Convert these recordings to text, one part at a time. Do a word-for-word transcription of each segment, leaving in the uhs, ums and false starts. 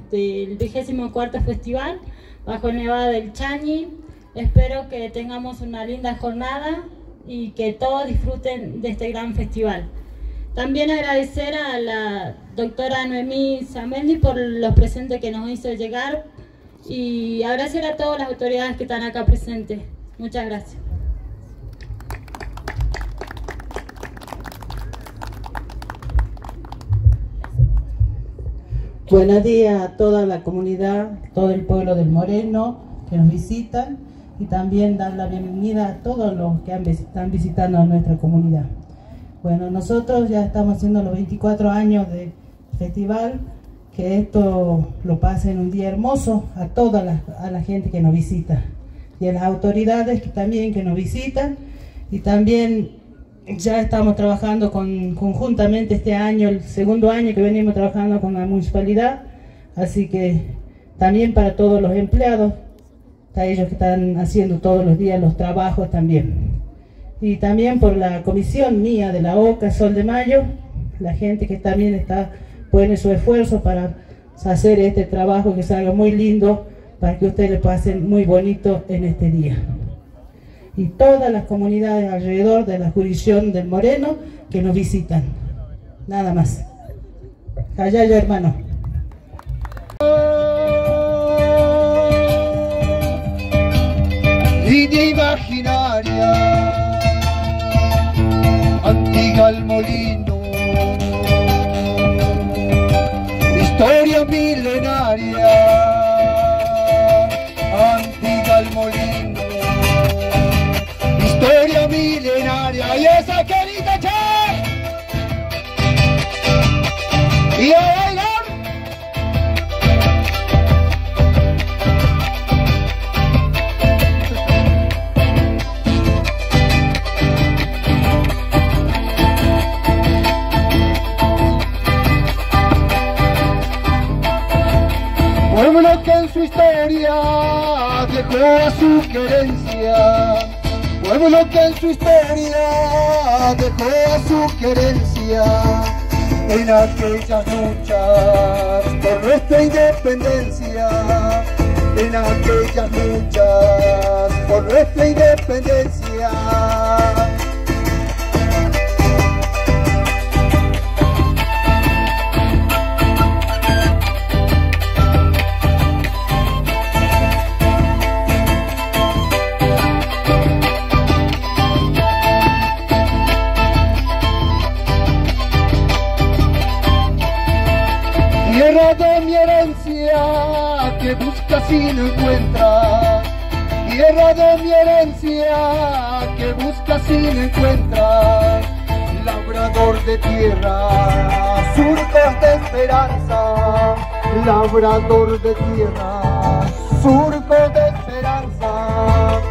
del vigésimo cuarto festival Bajo Nevada del Chañi. Espero que tengamos una linda jornada y que todos disfruten de este gran festival. También agradecer a la doctora Noemí Zamendi por los presentes que nos hizo llegar y agradecer a todas las autoridades que están acá presentes. Muchas gracias. Buenos días a toda la comunidad, todo el pueblo del Moreno que nos visitan y también dar la bienvenida a todos los que han, están visitando a nuestra comunidad. Bueno, nosotros ya estamos haciendo los veinticuatro años del festival, que esto lo pase en un día hermoso a toda la, a la gente que nos visita y a las autoridades que también que nos visitan, y también ya estamos trabajando con, conjuntamente este año, el segundo año que venimos trabajando con la municipalidad, así que también para todos los empleados, a ellos que están haciendo todos los días los trabajos también. Y también por la comisión mía de la OCA Sol de Mayo, la gente que también está pone su esfuerzo para hacer este trabajo que salga muy lindo, para que ustedes le pasen muy bonito en este día. Y todas las comunidades alrededor de la jurisdicción del Moreno que nos visitan. Nada más. Callayo, hermano. Línea imaginaria, antigua al molino, historia milenaria, antigua al molino, historia milenaria, y esa querida che, y a bailar. Pueblo que en su historia dejó a su querencia, pueblo que en su historia dejó a su querencia, en aquellas luchas por nuestra independencia, en aquellas luchas por nuestra independencia. Tierra de mi herencia que buscas y no encuentras, tierra de mi herencia que buscas y no encuentras, labrador de tierra, surcos de esperanza, labrador de tierra, surcos de esperanza.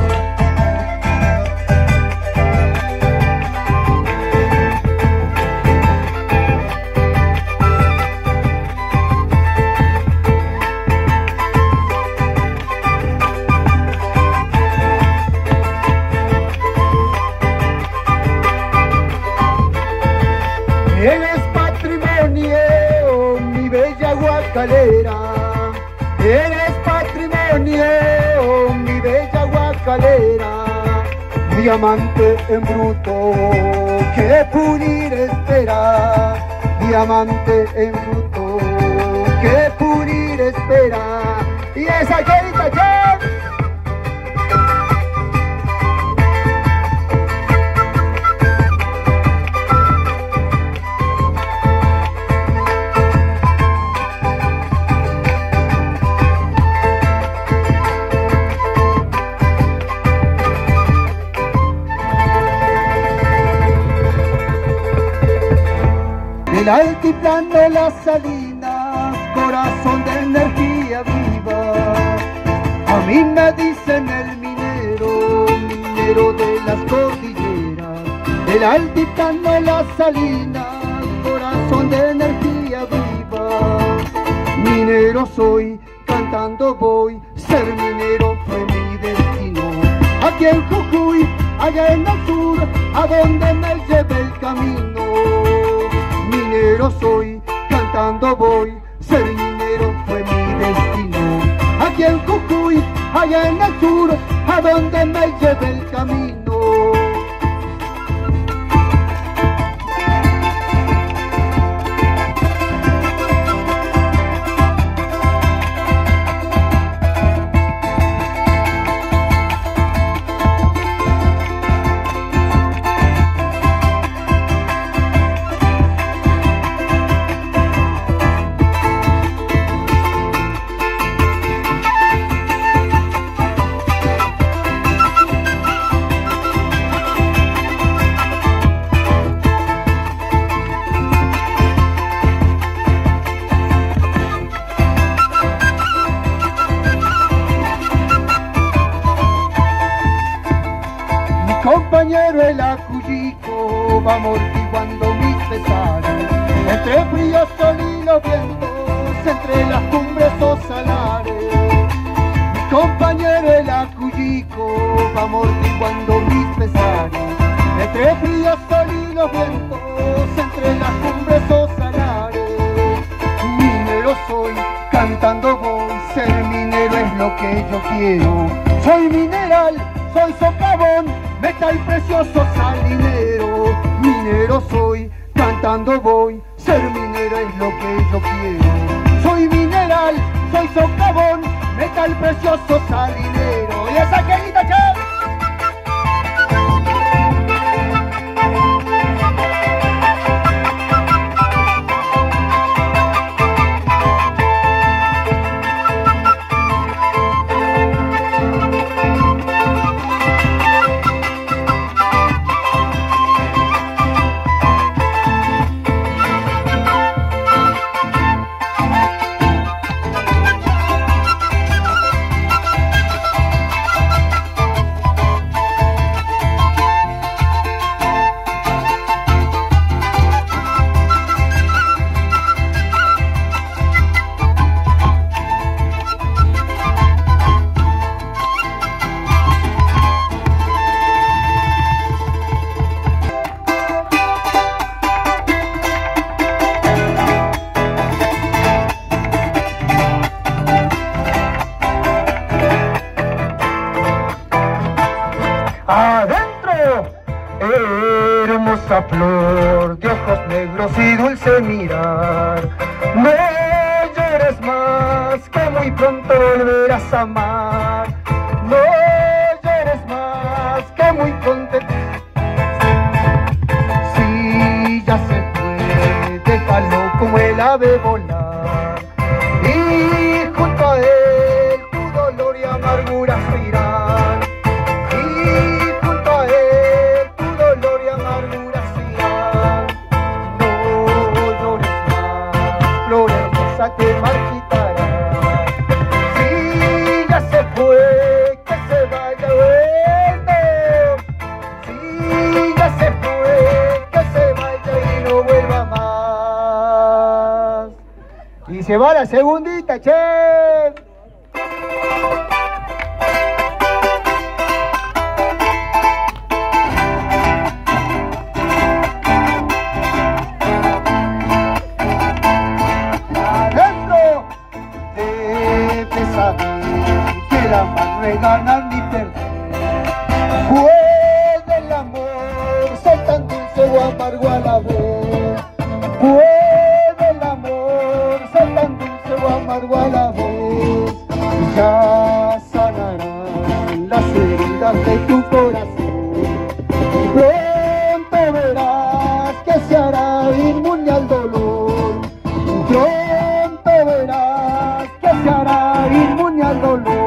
Eres patrimonio, mi bella guacalera, eres patrimonio, mi bella guacalera, diamante en bruto que pulir espera, diamante en bruto que pulir espera, y esa querida che. El altiplano, las salinas, corazón de energía viva. A mí me dicen el minero, minero de las cordilleras. El altiplano, las salinas, corazón de energía viva. Minero soy, cantando voy, ser minero fue mi destino. Aquí en Jujuy, allá en el sur, a donde me lleve el camino. Minero soy, cantando voy, ser minero fue Cuyico va amortiguando mis pesares, entre frío, sol y los vientos, entre las cumbres o salares. Mi compañero el Acuyico va amortiguando mis pesares, entre frío, sol y los vientos, entre las cumbres o salares. Minero soy, cantando voy, ser minero es lo que yo quiero. Soy mineral, soy socavón, metal precioso salinero. Minero soy, cantando voy, ser minero es lo que yo quiero. Soy mineral, soy socavón, metal precioso salinero. Y esa querida chava. Adentro, hermosa flor de ojos negros y dulce mirar, no llores más, que muy pronto volverás a amar. No llores más, que muy pronto. Si ya se fue, déjalo como el ave volar, y junto a él tu dolor y amargura se irán. Que marchitará. Si ya se fue, que se vaya bueno. Si ya se fue, que se vaya y no vuelva más. Y se va la segundita, che. Que la mano es ganar ni perder, puede el amor ser tan dulce o amargo a la vez, puede el amor ser tan dulce o amargo a la vez. Ya sanarán las heridas de tu corazón, pronto verás que se hará inmune al dolor, pronto verás que se hará inmune al dolor.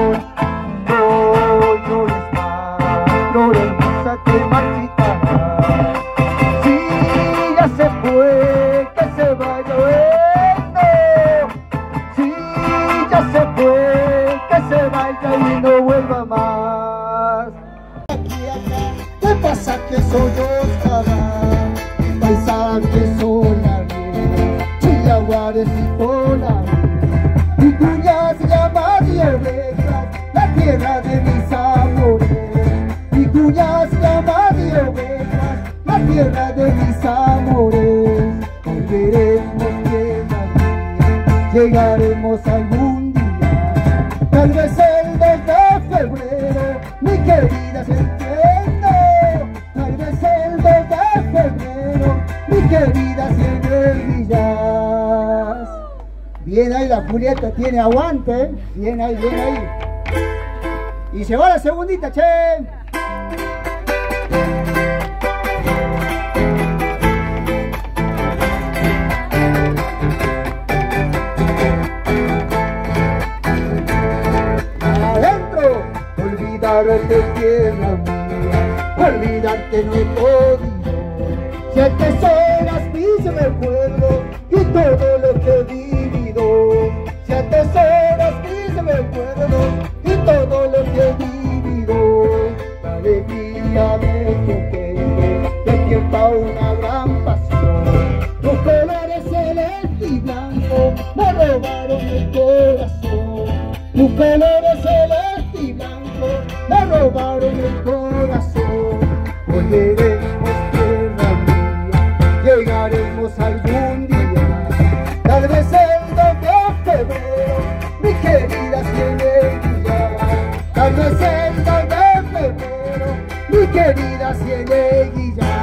No llores más, flor hermosa que marchitará. Si ya se fue, que se vaya bueno. Si ya se fue, que se vaya y no vuelva más. Aquí, acá, ¿qué pasa que soy Oscarán? Paisajes solares, chillaguares y polares. Vicuñas, llamas y ovejas, la tierra de mis amores. Vicuñas, llamas y ovejas, la tierra de mis amores. Volveremos tierra mía, llegaremos algún día. Tal vez el dos de febrero, mi querida se entiende. Tal vez el dos de febrero, mi querida se villas. Bien ahí la Julieta, tiene aguante, bien ahí, bien ahí. Y se va la segundita, che. Adentro, olvidarte tierra mía, olvidarte no he podido. Siete horas mis recuerdos y todo lo que he vivido. Siete horas mis recuerdos y todo lo que he vivido. La alegría de tu querer colores celeste y blanco me robaron el corazón. Volveremos tierra mía, llegaremos algún día, tal vez el dos de febrero, mi querida Cieneguilla. Tal vez el dos de febrero, mi querida Cieneguilla.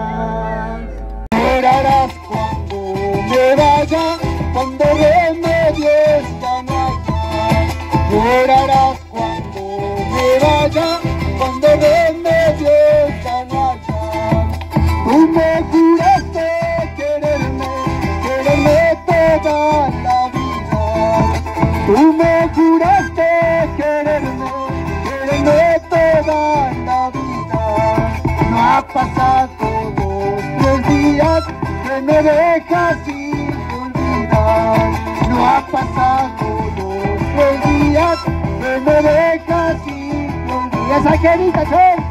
Llorarás cuando me vaya, cuando remedios ya no haya. Llorarás cuando me vaya, cuando remedios ya no haya. Tú me juraste quererme, quererme toda la vida. Tú me juraste quererme, quererme toda la vida. No ha pasado dos, tres días que me dejas sin olvidar. No ha pasado dos, tres días que me dejas sin olvidar. Esa querida soy.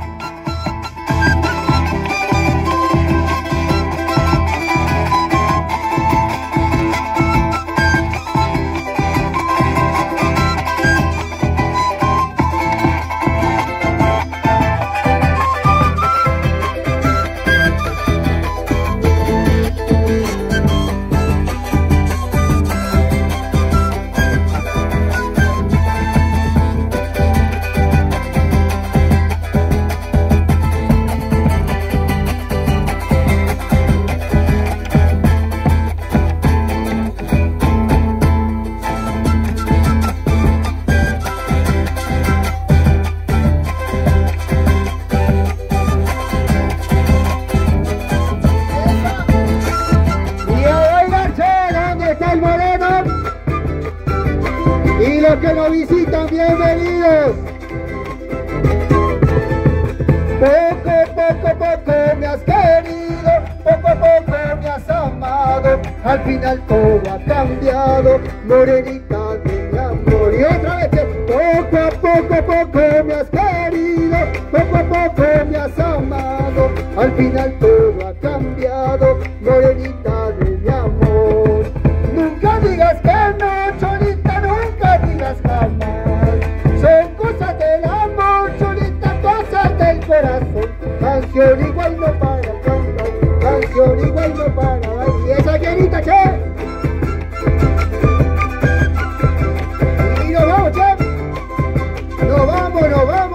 Que nos visitan, bienvenidos. Poco, poco, poco me has querido, poco, poco me has amado, al final todo ha cambiado, morenita de mi amor. Y otra vez, poco a poco, poco me has querido, poco a poco me has amado, al final todo ha cambiado, morenita de mi amor. Nunca digas que no, Cholita, nunca digas jamás. Son cosas del amor, Cholita, cosas del corazón. Canción igual no para cantar, canción igual no para bailar. Y esa querida, che. Y nos vamos, che. Nos vamos, nos vamos.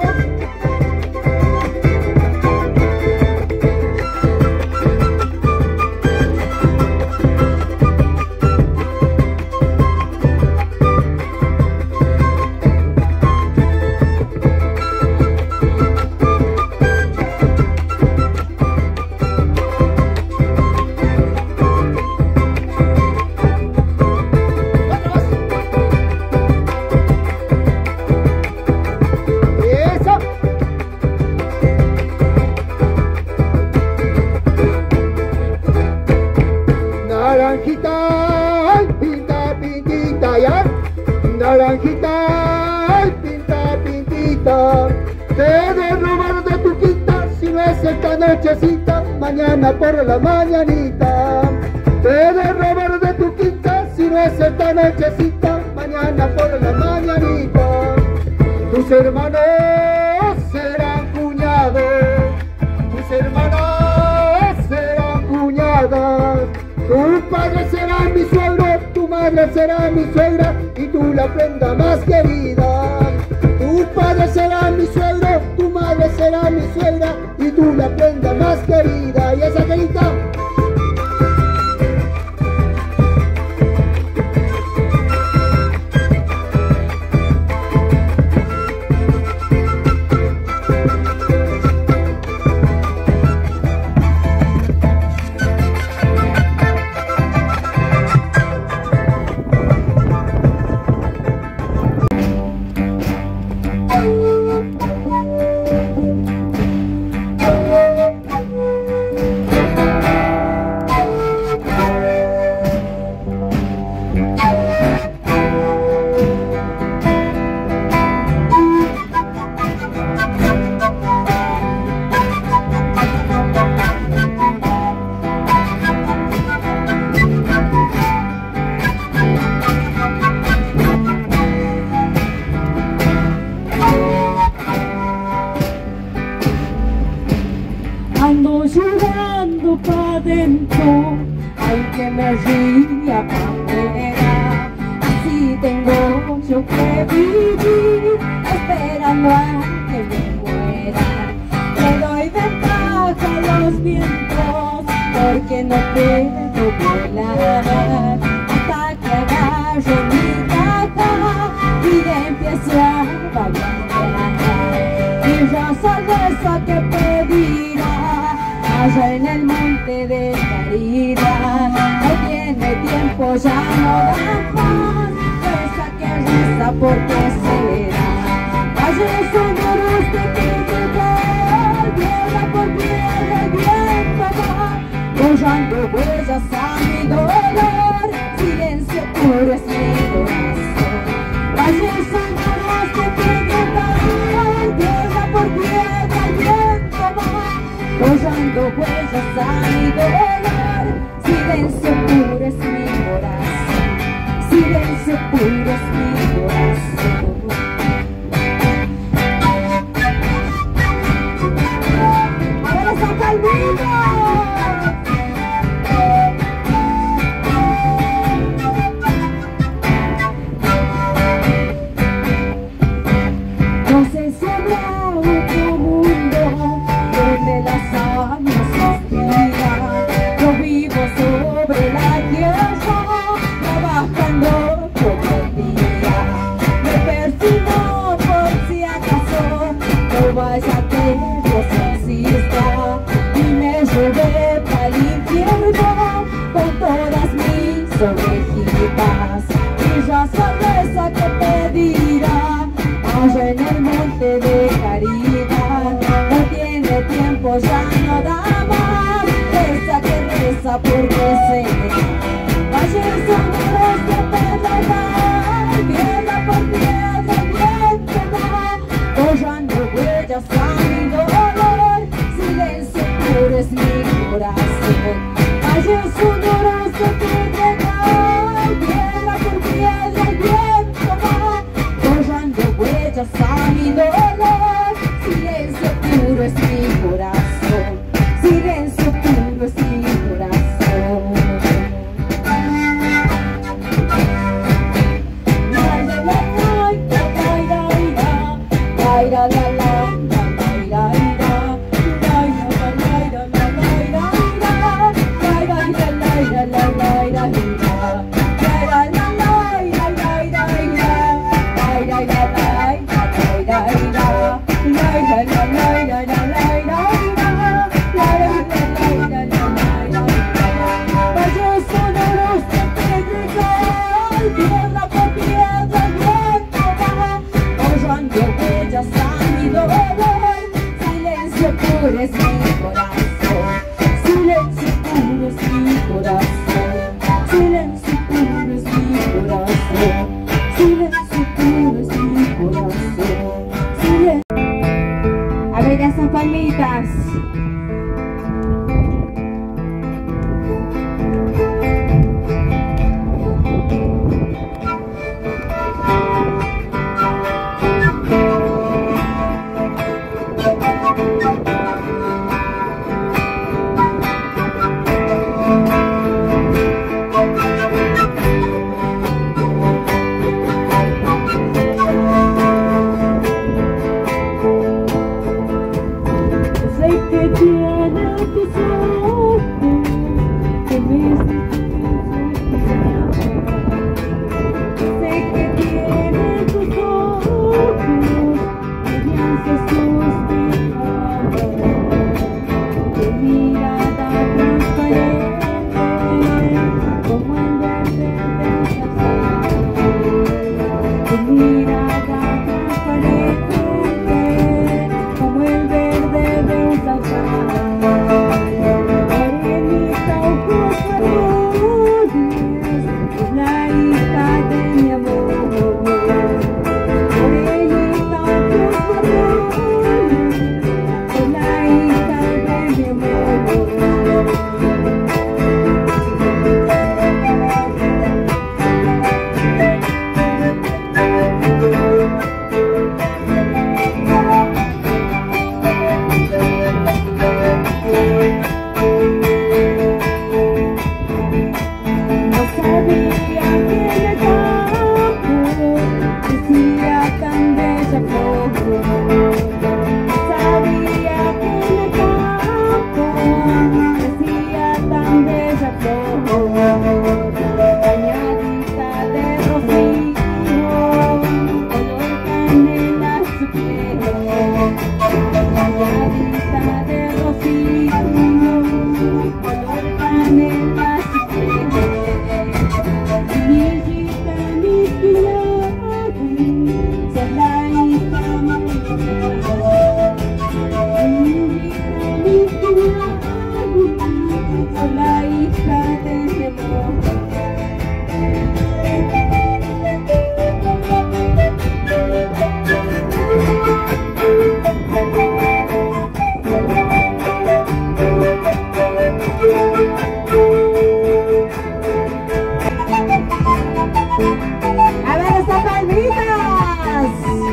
Naranjita, ay, pinta, pintita, ya. Naranjita, ay, pinta, pintita. Te he de robar de tu quinta, si no es esta nochecita, mañana por la mañanita. Te he de robar de tu quinta, si no es esta nochecita, mañana por la mañanita. Tus hermanos serán cuñados, tus hermanas serán cuñadas. Tu padre será mi suegro, tu madre será mi suegra y tú la prenda más querida. Tu padre será mi suegro, tu madre será mi suegra y tú la prenda más querida. Y esa querida. ando llorando pa' dentro, aunque me ría pantera. Así tengo yo que vivir, esperando a que me muera. Le doy ventaja a los vientos, porque no puedo volar, hasta que agarro mi caja y empiezo a bailar. Y rosa esa que pedirá allá en el monte de Caridad. No tiene tiempo, ya no da más, reza que reza porque será. Valles sonoros de piedra, piedra por piedra el viento va, borrando huellas a mi dolor, silencio puro es mi corazón. Valles sonoros de piedra, piedra por piedra el viento va, borrando huellas a mi dolor, silencio puro es mi corazón, silencio puro es mi corazón. Ahora saca el vino. No sé si habrá otro mundo donde las almas suspiran. Yo vivo sobre la tierra, trabajando todo el día. Me persino por si acaso no vaya que Dios exista y me lleve para el infierno con todas mis ovejitas. Y ya sabes a qué pedirá allá en el monte de Caridad. No tiene tiempo, ya no da más, reza que reza porque se da. Valles sonoros de pedra, piedra por piedra el viento va, borrando huellas a mi dolor, silencio puro es mi corazón. Valles sonoros de pedra, piedra por piedra el viento va, borrando huellas a mi dolor, silencio puro es mi corazón, silencio puro es mi corazón. Es mi corazón, silencio puro es mi corazón, silencio puro es mi corazón, silencio puro es mi corazón, silencio. A ver esas palmitas. Como el verde de un decía tan bella flor, bañadita de rocío, color canela su piel, bañadita de rocío, color canela su piel, mi hijita, mi pilar, son la hija la hija de mi amor. A ver estas palmitas.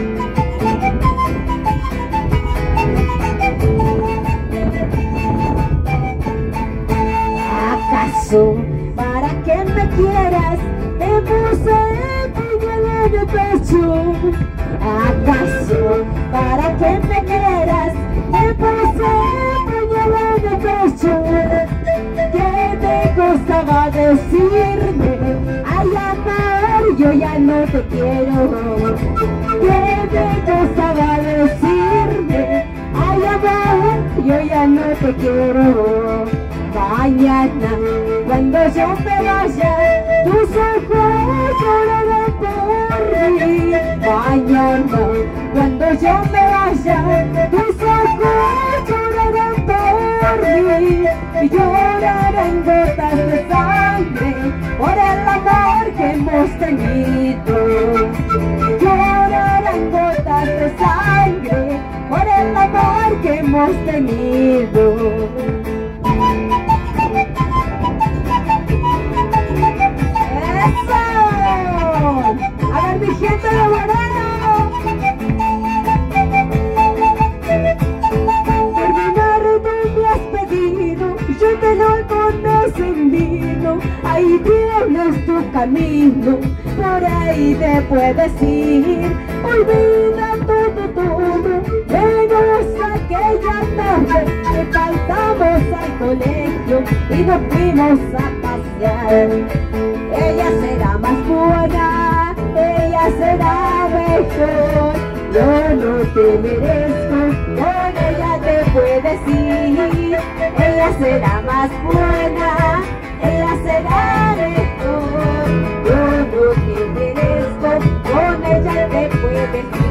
¿Acaso para que me quieras te puse puñal en el pecho? ¿Acaso para que me quieras te puse puñal en el pecho? ¿Qué te costaba decirme? Ay, amor, yo ya no te quiero. ¿Qué te costaba decirme? Ay, amor, yo ya no te quiero. Mañana, cuando yo me vaya, tus ojos llorarán por mí. Mañana, cuando yo me vaya, tus ojos llorarán por mí. Y llorarán gotas de sangre por el amor que hemos tenido. Llorarán gotas de sangre por el amor que hemos tenido. A ver, mi gente de Moreno, terminar tú me has pedido, yo te doy con encendido. Ahí tienes tu camino, por ahí te puedes ir. Olvida todo, todo, menos aquella tarde que faltamos al colegio y nos fuimos a pasear. Ella será más buena, ella será mejor. Yo no te merezco, con ella te puedes ir. Ella será más buena, ella será mejor. Yo no te merezco, con ella te puedes ir.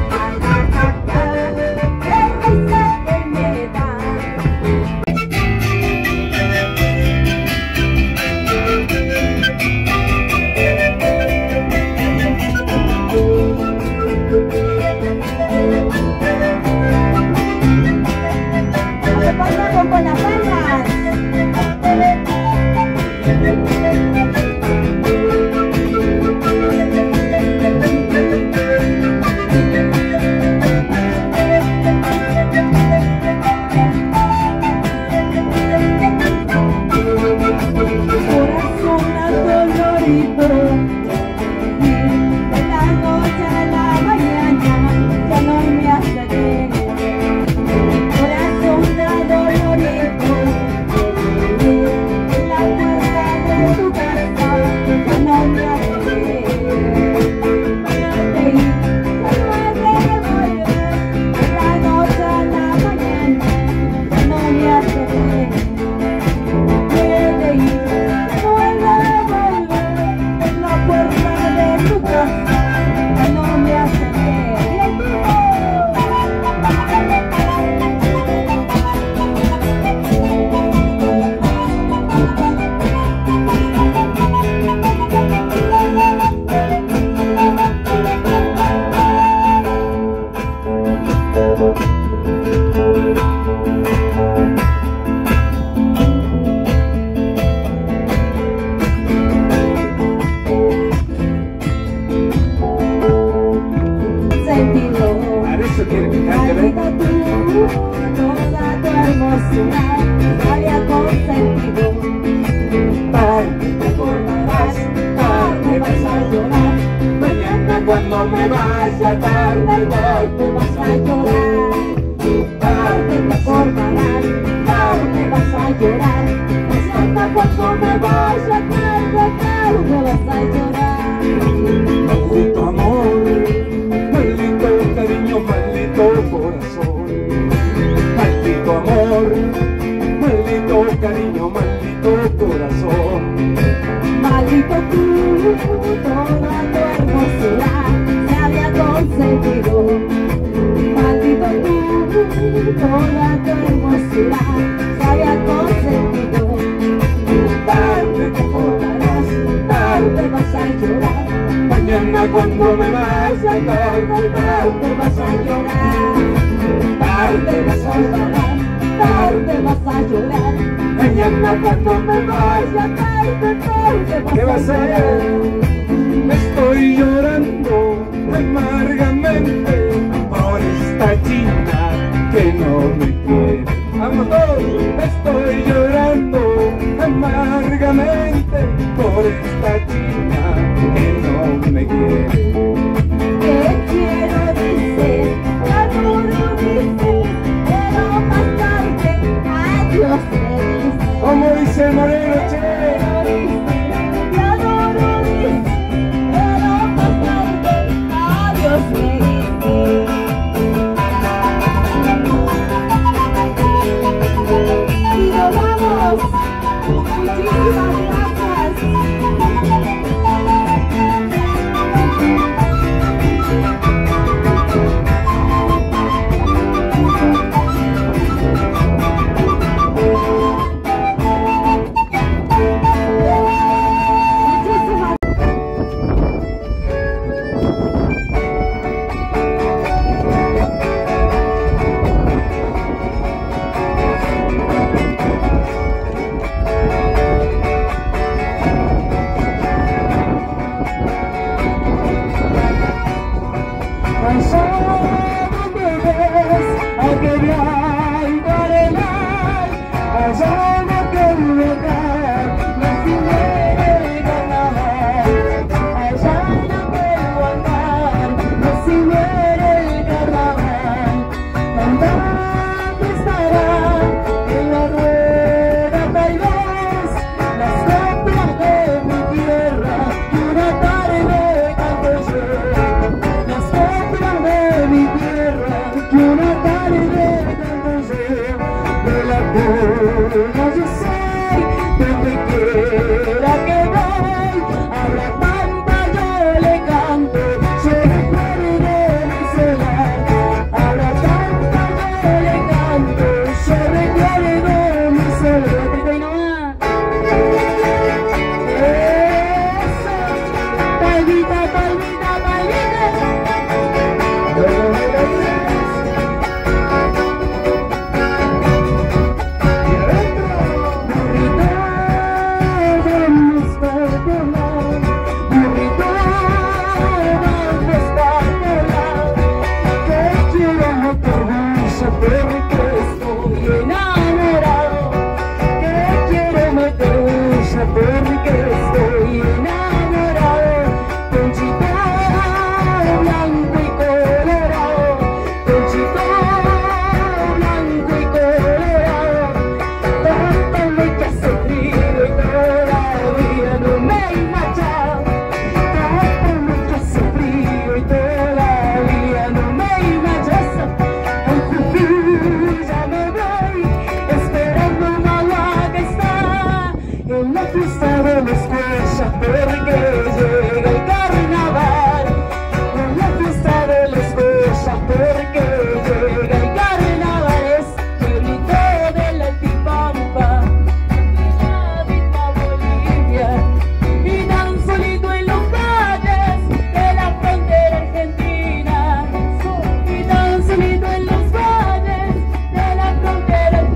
¡Qué risa que me da! Con las palmas. Corazón adolorido, de la noche a la mañana ya no me hace bien. Corazón adolorido, en la puerta de tu casa ya no me hace bien. Puede ir, puede volver, de la noche a la mañana ya no me hace bien. Puede ir, puede volver, en la puerta de tu casa ya no me hace bien. Maldita tú, toda tu hermosura había consentido. Tarde te acordarás, tarde vas a llorar. Mañana cuando me vaya, tarde igual te vas a llorar. Tarde te acordarás, tarde vas a llorar. llorar. Mañana cuando me vaya, tarde, tarde vas a llorar. Maldito amor, maldito cariño, maldito corazón. Maldito amor, maldito cariño, maldito corazón. Maldito tú, toda tu hermosura se había conseguido. Maldito tú, toda tu hermosura se había conseguido. Tarde te acordarás, tarde vas a llorar. Mañana cuando me vaya, tarde, tarde vas a llorar. Tarde vas a llorar, tarde vas a llorar. Mañana cuando me vaya, tarde, tarde vas ¿Qué vas a a llorar. hacer? Estoy llorando amargamente por esta china que no me quiere. ¡Vamos todos! Estoy llorando amargamente por esta china que no me quiere. Te quiero decir, te adoro decir, pero más tarde adiós me dice. Como dice Moreno, che. Te adoro decir, pero más tarde adiós me dice. Y nos vamos. Muchísimas gracias.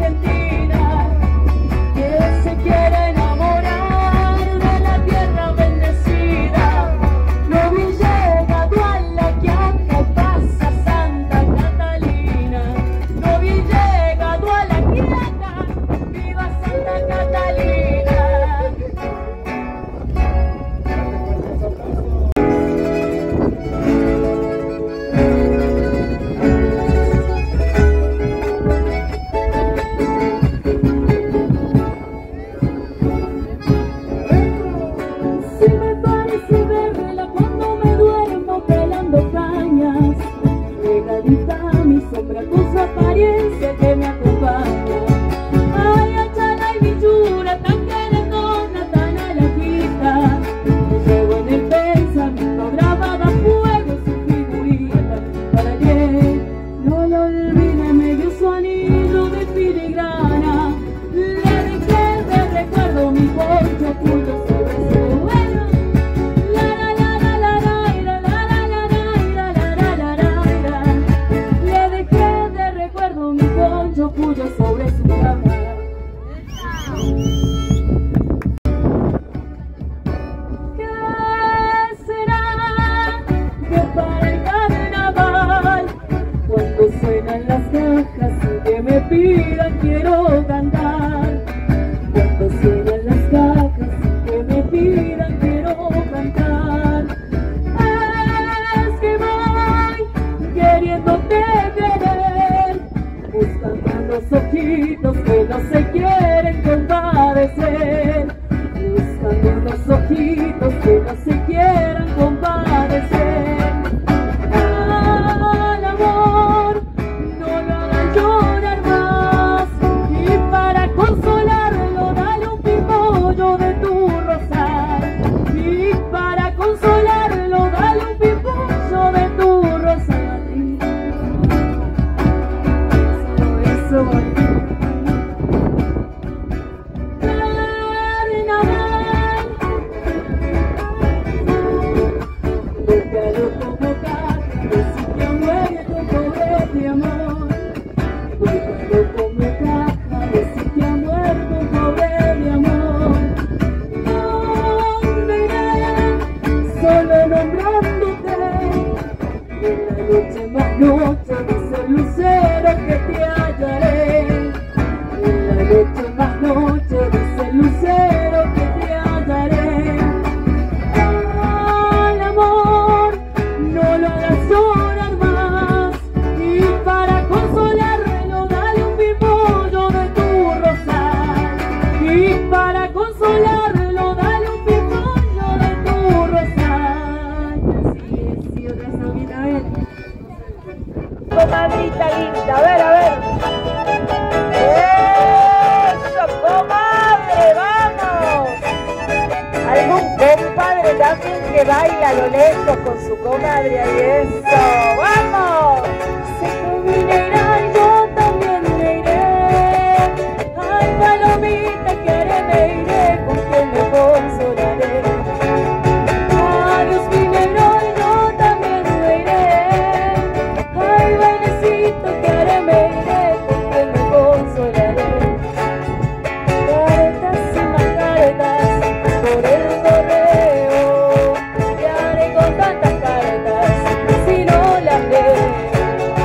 Que se quiere enamorar de la tierra bendita. cuando suenan las cajas que me pidan quiero cantar. Es que voy queriéndote querer, buscando los ojitos que no se quieren compadecer, buscando los ojitos que no se quieran compadecer. Al amor no lo hagan llorar más, y para consolarlo dale un pimpollo de tu rosal, y para consolarlo dale un pimpollo de tu rosal. Eso, eso. Búscalo como caja, que si te muere tu pobre de amor. Búscalo como caja, que si te ha muerto tu pobre de amor. ¿Dónde iré? Solo nombrándote. En la noche más noche dice el lucero que te hallaré. En la noche más noche dice el lucero que te hallaré. Al amor no lo hagas llorar más, y para consolarlo dale un pimpollo de tu rosal, y para consolarlo dale un pimpollo de tu rosal. Sí, sí, otra sabina es. Comadrita linda, a ver, a ver. ¡Eso, comadre, vamos! Algún compadre también que baila a lo lejos con su comadre, ahí eso, ¡vamos! Se combinará y yo también me iré. Ay, palomita, que haré, me iré, con quien me consolaré. Adiós, mi negro, y yo también me iré. Ay, bailecito, que haré, me iré, con quien me consolaré. Caretas y más caretas por el correo, ¿qué haré con tantas caretas si no las leo?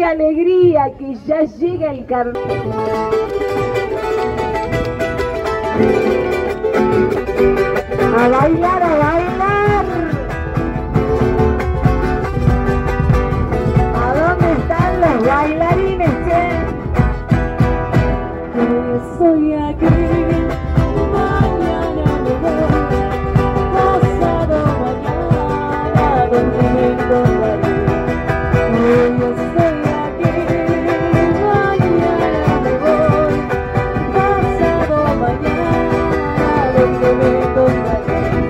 alegría que ya llega el carnaval. A bailar, a bailar. ¿A dónde están los bailarines, che? Que soy aquí, mañana me voy, pasado mañana, donde me encontraré. Yo estoy aquí, mañana me voy, pasado mañana, donde me encontraré.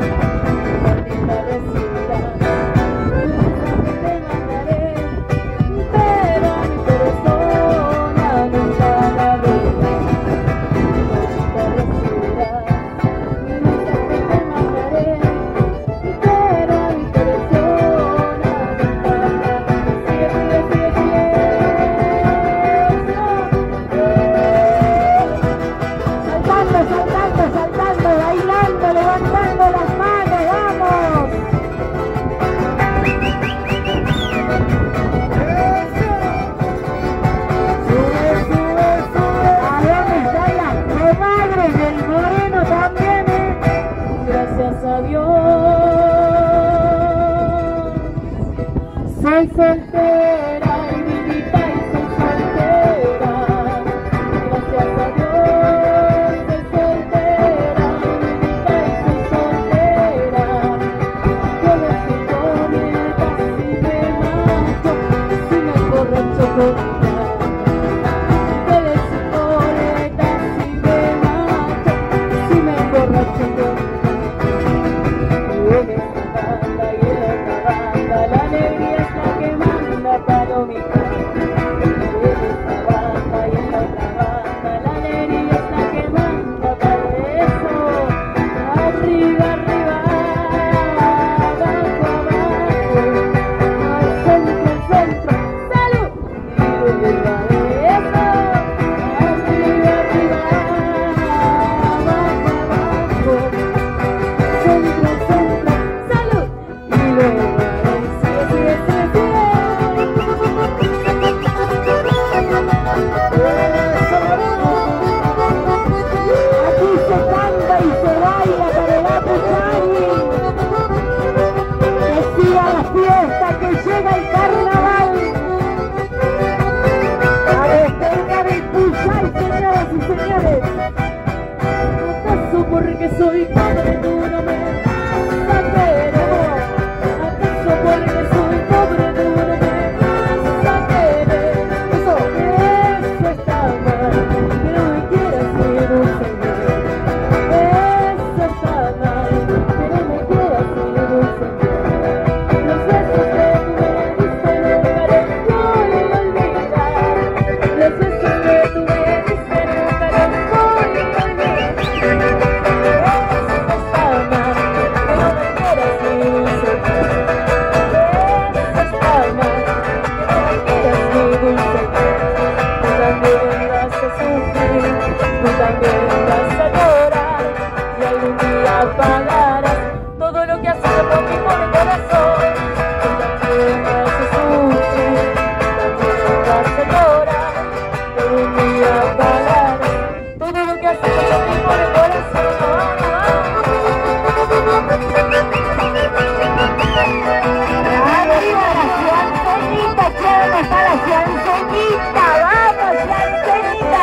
Soy soltera y vivita y soy soltera, gracias a Dios. Soy soltera y vivita y soy soltera. Yo me siento casi me mato si me emborracho con ella. Yo me siento casi me mato si me emborracho con ella. En esta banda y en otra banda la alegría es la que manda palomita. En esta banda y en otra banda la alegría es la que manda para eso. Arriba, arriba, abajo, abajo, al centro, al centro, salud y luego a eso. Arriba, arriba, abajo, abajo, centro, centro, salud y luego a eso. Aquí se canta y se baila para el Apuchani. Que siga la fiesta, que llega el carnaval. A despegar el Puchai, señoras y señores. ¿Acaso porque soy pobre tú no me vas a querer? ¿Acaso porque soy pobre tú no me vas a querer? Eso, eso está mal, que no me quieras ser un señor. Eso está mal, que no me quieras ser un señor. Los besos que tú me diste nunca los voy a olvidar. Los besos que tú me diste nunca los voy a olvidar. Eso está mal, que no me quieras ser un señor. Eso está mal, que no me quieras ser un señor. Tú también vas a sufrir, tú también vas a llorar, y algún día pagarás todo lo que has hecho por mi pobre corazón. Tú también vas a sufrir, tú también vas a llorar, y algún día pagarás todo lo que has hecho por mi pobre corazón. ¡Arriba la cianceñita! ¡Che, dónde está la cianceñita! ¡Vamos, cianceñita!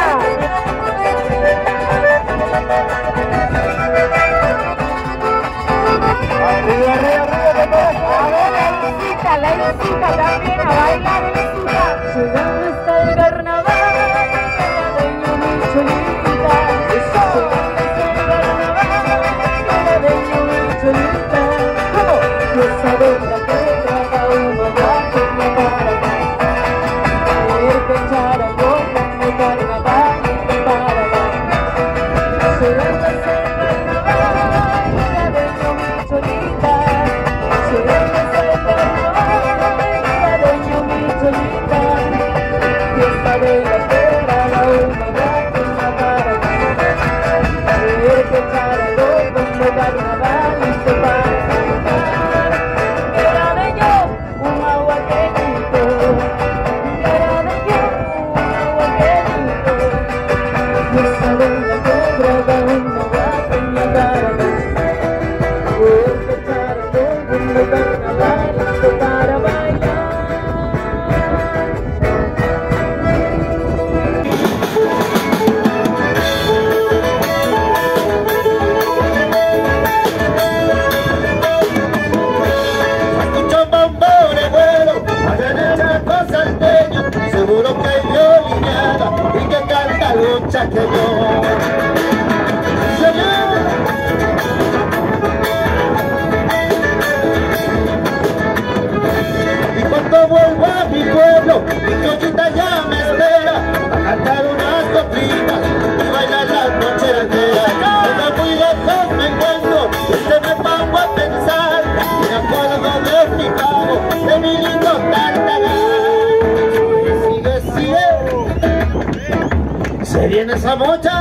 Arriba, arriba, arriba, A ver, la Elisita, la Elisita también a bailar, Elisita. Llegando está el carnaval, canadeño mi cholita. Llegando está el carnaval, canadeño mi cholita. ¿Cómo? Y esa bella que traga una botella para acá. Querer que echara coca en el carnaval para acá. Llegando está el carnaval, canadeño mi cholita. Llegando está el carnaval, canadeño mi cholita. seguro que hay violinada y que canta lucha que yo. Señor. Y cuando vuelvo a mi pueblo, mi cosita ya me espera a cantar unas coplitas y bailar la noche entera. Cuando muy lejos me encuentro y se me pongo a pensar, me acuerdo de mi pago, de mi lindo Tartagal. Sigue, sigue, se viene esa mocha.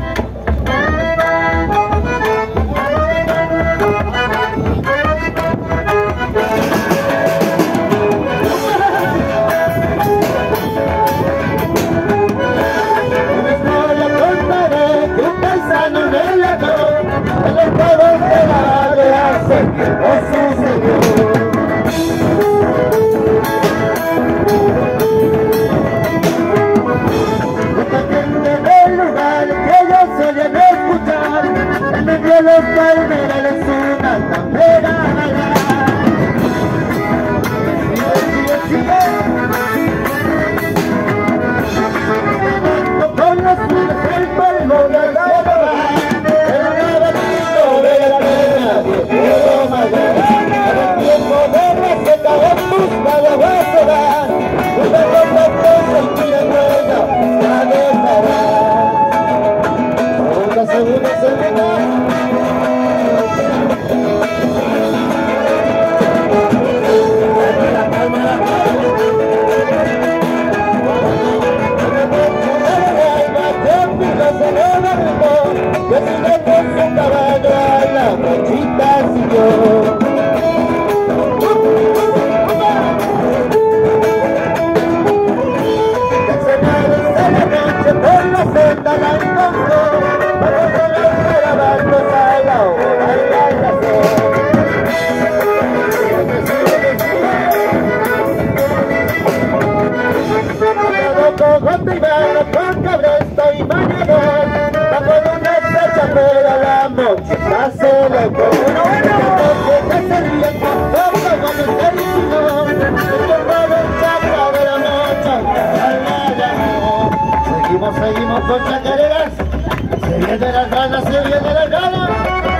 Los palmeras es una tambera. Sigue, sigue, sigue. Con los pies el palmo de la boca, el rabadito de la pena, quiero más el tiempo de la seca de busca de huesola, una ropa presa y tira huella, la dejará. Segunda, segunda, segunda. Yo sigo con su caballo a la mochita siguió. El Senado de la noche por la senda la encontró, para poder grabarnos a la hora y la razón. Con Juan Primero, con Cabresto y Mañador, bajo una chapera la mochita se le fue. Uno, uno, que se ríe con poco con el cariño, el tiempo del chacra de la mocha, la llamó. Seguimos, seguimos con chacareras, se viene las ganas, se viene las ganas.